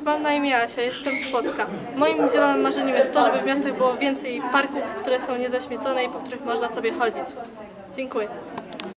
mam na imię Asia, jestem z Płocka. Moim zielonym marzeniem jest to, żeby w miastach było więcej parków, które są niezaśmiecone i po których można sobie chodzić. Dziękuję.